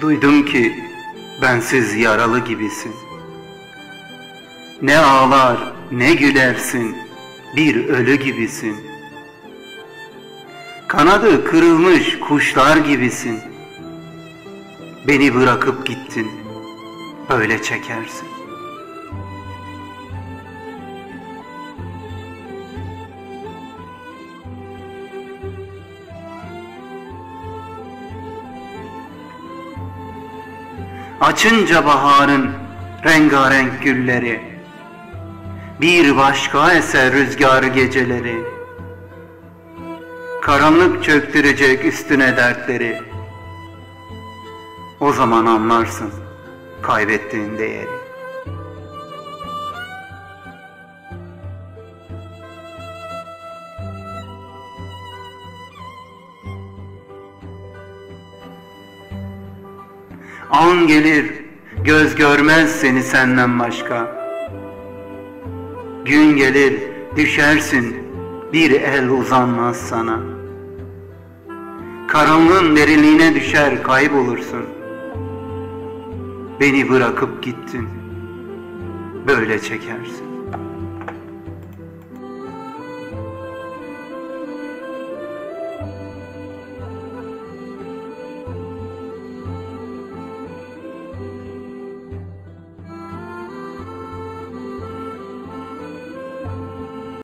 Duydum ki bensiz yaralı gibisin. Ne ağlar ne gülersin, bir ölü gibisin. Kanadı kırılmış kuşlar gibisin. Beni bırakıp gittin, öyle çekersin. Açınca baharın rengarenk gülleri, bir başka eser rüzgar geceleri. Karanlık çöktürecek üstüne dertleri. O zaman anlarsın kaybettiğin değeri. An gelir, göz görmez seni senden başka. Gün gelir, düşersin, bir el uzanmaz sana. Karanlığın derinliğine düşer, kaybolursun. Beni bırakıp gittin, böyle çekersin.